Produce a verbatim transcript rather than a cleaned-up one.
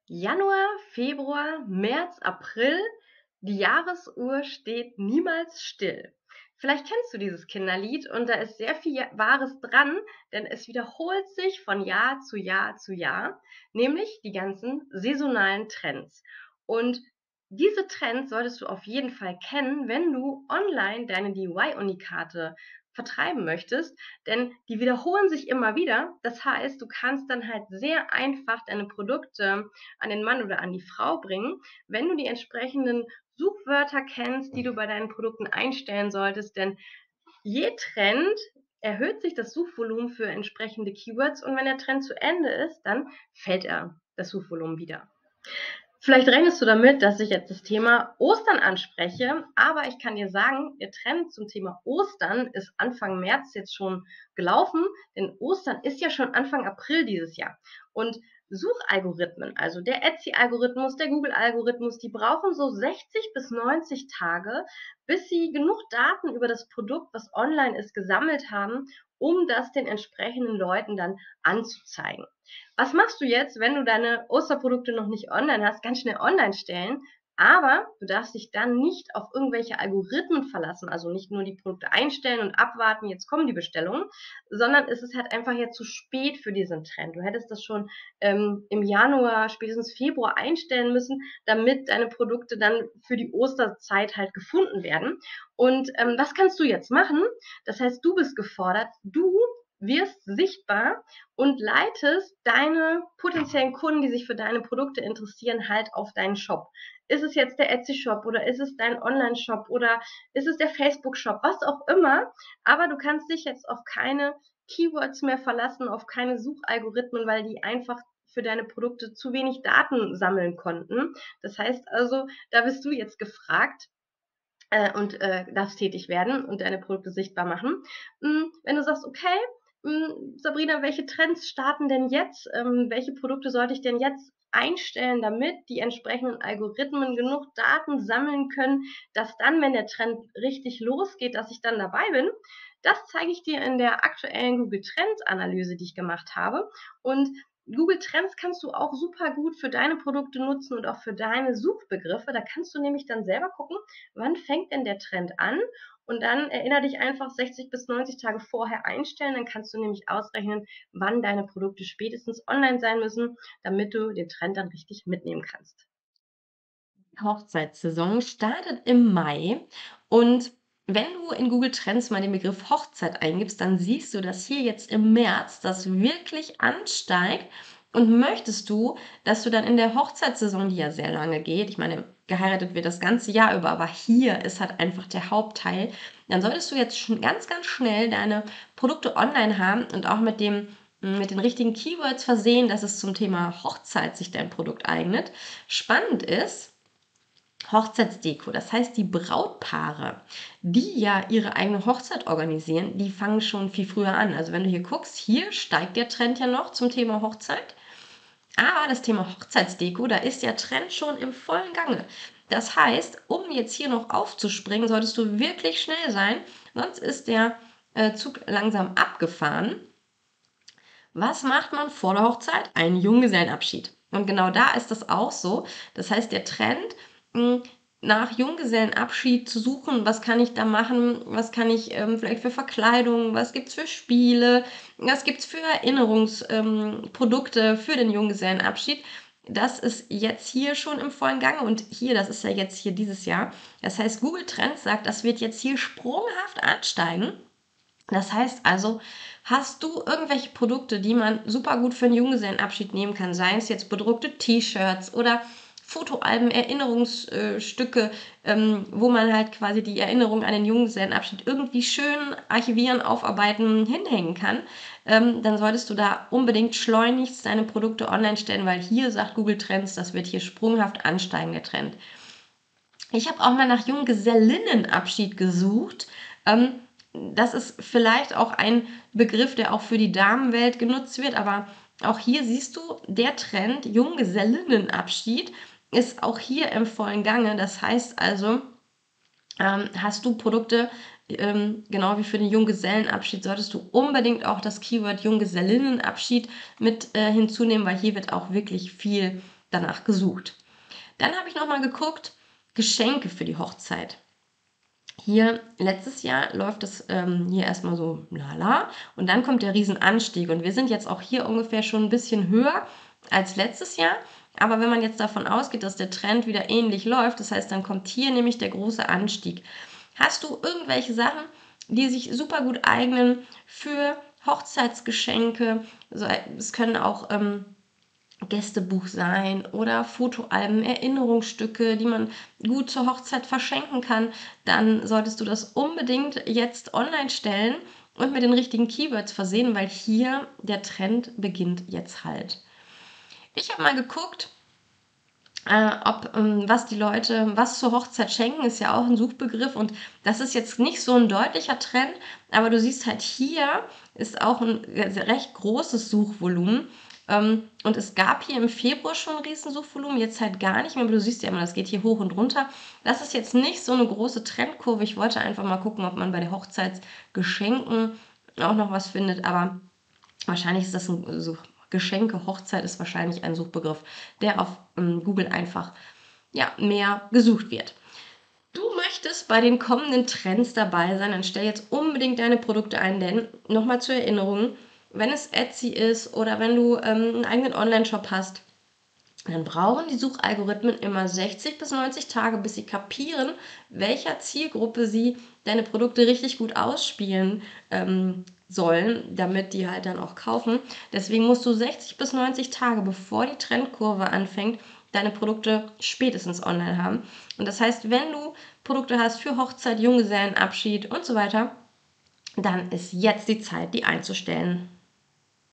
Januar, Februar, März, April, die Jahresuhr steht niemals still. Vielleicht kennst du dieses Kinderlied und da ist sehr viel ja Wahres dran, denn es wiederholt sich von Jahr zu Jahr zu Jahr, nämlich die ganzen saisonalen Trends. Und diese Trends solltest du auf jeden Fall kennen, wenn du online deine D I Y-Unikate vertreiben möchtest, denn die wiederholen sich immer wieder. Das heißt, du kannst dann halt sehr einfach deine Produkte an den Mann oder an die Frau bringen, wenn du die entsprechenden Suchwörter kennst, die du bei deinen Produkten einstellen solltest, denn je Trend erhöht sich das Suchvolumen für entsprechende Keywords und wenn der Trend zu Ende ist, dann fällt er das Suchvolumen wieder. Vielleicht rechnest du damit, dass ich jetzt das Thema Ostern anspreche, aber ich kann dir sagen, der Trend zum Thema Ostern ist Anfang März jetzt schon gelaufen, denn Ostern ist ja schon Anfang April dieses Jahr. Und Suchalgorithmen, also der Etsy-Algorithmus, der Google-Algorithmus, die brauchen so sechzig bis neunzig Tage, bis sie genug Daten über das Produkt, was online ist, gesammelt haben, um das den entsprechenden Leuten dann anzuzeigen. Was machst du jetzt, wenn du deine Osterprodukte noch nicht online hast? Ganz schnell online stellen. Aber du darfst dich dann nicht auf irgendwelche Algorithmen verlassen, also nicht nur die Produkte einstellen und abwarten, jetzt kommen die Bestellungen, sondern es ist halt einfach jetzt zu spät für diesen Trend. Du hättest das schon ähm, im Januar, spätestens Februar einstellen müssen, damit deine Produkte dann für die Osterzeit halt gefunden werden. Und ähm, was kannst du jetzt machen? Das heißt, du bist gefordert, du wirst sichtbar und leitest deine potenziellen Kunden, die sich für deine Produkte interessieren, halt auf deinen Shop. Ist es jetzt der Etsy-Shop oder ist es dein Online-Shop oder ist es der Facebook-Shop, was auch immer. Aber du kannst dich jetzt auf keine Keywords mehr verlassen, auf keine Suchalgorithmen, weil die einfach für deine Produkte zu wenig Daten sammeln konnten. Das heißt also, da bist du jetzt gefragt, äh, und äh, darfst tätig werden und deine Produkte sichtbar machen. Hm, wenn du sagst, okay, hm, Sabrina, welche Trends starten denn jetzt? Ähm, welche Produkte sollte ich denn jetzt einstellen, damit die entsprechenden Algorithmen genug Daten sammeln können, dass dann, wenn der Trend richtig losgeht, dass ich dann dabei bin? Das zeige ich dir in der aktuellen Google Trends Analyse, die ich gemacht habe. Und Google Trends kannst du auch super gut für deine Produkte nutzen und auch für deine Suchbegriffe. Da kannst du nämlich dann selber gucken, wann fängt denn der Trend an? Und dann erinnere dich einfach sechzig bis neunzig Tage vorher einstellen. Dann kannst du nämlich ausrechnen, wann deine Produkte spätestens online sein müssen, damit du den Trend dann richtig mitnehmen kannst. Hochzeitssaison startet im Mai und wenn du in Google Trends mal den Begriff Hochzeit eingibst, dann siehst du, dass hier jetzt im März das wirklich ansteigt. Und möchtest du, dass du dann in der Hochzeitssaison, die ja sehr lange geht, ich meine, geheiratet wird das ganze Jahr über, aber hier ist halt einfach der Hauptteil, dann solltest du jetzt schon ganz, ganz schnell deine Produkte online haben und auch mit dem mit den richtigen Keywords versehen, dass es zum Thema Hochzeit sich dein Produkt eignet. Spannend ist, Hochzeitsdeko. Das heißt, die Brautpaare, die ja ihre eigene Hochzeit organisieren, die fangen schon viel früher an. Also wenn du hier guckst, hier steigt der Trend ja noch zum Thema Hochzeit. Aber das Thema Hochzeitsdeko, da ist der Trend schon im vollen Gange. Das heißt, um jetzt hier noch aufzuspringen, solltest du wirklich schnell sein, sonst ist der äh, Zug langsam abgefahren. Was macht man vor der Hochzeit? Einen Junggesellenabschied. Und genau da ist das auch so. Das heißt, der Trend, mh, nach Junggesellenabschied zu suchen, was kann ich da machen, was kann ich ähm, vielleicht für Verkleidung, was gibt's für Spiele, was gibt's für Erinnerungsprodukte ähm, für den Junggesellenabschied. Das ist jetzt hier schon im vollen Gange und hier, das ist ja jetzt hier dieses Jahr. Das heißt, Google Trends sagt, das wird jetzt hier sprunghaft ansteigen. Das heißt also, hast du irgendwelche Produkte, die man super gut für einen Junggesellenabschied nehmen kann, seien es jetzt bedruckte T-Shirts oder Fotoalben, Erinnerungsstücke, ähm, wo man halt quasi die Erinnerung an den Junggesellenabschied irgendwie schön archivieren, aufarbeiten, hinhängen kann, ähm, dann solltest du da unbedingt schleunigst deine Produkte online stellen, weil hier sagt Google Trends, das wird hier sprunghaft ansteigen, der Trend. Ich habe auch mal nach Junggesellinnenabschied gesucht. Ähm, das ist vielleicht auch ein Begriff, der auch für die Damenwelt genutzt wird, aber auch hier siehst du, der Trend Junggesellinnenabschied ist auch hier im vollen Gange. Das heißt also, ähm, hast du Produkte, ähm, genau wie für den Junggesellenabschied, solltest du unbedingt auch das Keyword Junggesellinnenabschied mit äh, hinzunehmen, weil hier wird auch wirklich viel danach gesucht. Dann habe ich nochmal geguckt, Geschenke für die Hochzeit. Hier, letztes Jahr läuft es ähm, hier erstmal so lala und dann kommt der Riesenanstieg und wir sind jetzt auch hier ungefähr schon ein bisschen höher als letztes Jahr. Aber wenn man jetzt davon ausgeht, dass der Trend wieder ähnlich läuft, das heißt, dann kommt hier nämlich der große Anstieg. Hast du irgendwelche Sachen, die sich super gut eignen für Hochzeitsgeschenke? Also, es können auch ähm, Gästebuch sein oder Fotoalben, Erinnerungsstücke, die man gut zur Hochzeit verschenken kann, dann solltest du das unbedingt jetzt online stellen und mit den richtigen Keywords versehen, weil hier der Trend beginnt jetzt halt. Ich habe mal geguckt, äh, ob ähm, was die Leute, was zur Hochzeit schenken, ist ja auch ein Suchbegriff und das ist jetzt nicht so ein deutlicher Trend, aber du siehst halt hier ist auch ein recht großes Suchvolumen. Ähm, und es gab hier im Februar schon ein Riesensuchvolumen, jetzt halt gar nicht mehr, aber du siehst ja immer, das geht hier hoch und runter. Das ist jetzt nicht so eine große Trendkurve. Ich wollte einfach mal gucken, ob man bei den Hochzeitsgeschenken auch noch was findet, aber wahrscheinlich ist das ein so Geschenke, Hochzeit ist wahrscheinlich ein Suchbegriff, der auf ähm, Google einfach ja, mehr gesucht wird. Du möchtest bei den kommenden Trends dabei sein, dann stell jetzt unbedingt deine Produkte ein, denn nochmal zur Erinnerung, wenn es Etsy ist oder wenn du ähm, einen eigenen Online-Shop hast, dann brauchen die Suchalgorithmen immer sechzig bis neunzig Tage, bis sie kapieren, welcher Zielgruppe sie deine Produkte richtig gut ausspielen ähm, sollen, damit die halt dann auch kaufen. Deswegen musst du sechzig bis neunzig Tage, bevor die Trendkurve anfängt, deine Produkte spätestens online haben. Und das heißt, wenn du Produkte hast für Hochzeit, Junggesellenabschied und so weiter, dann ist jetzt die Zeit, die einzustellen.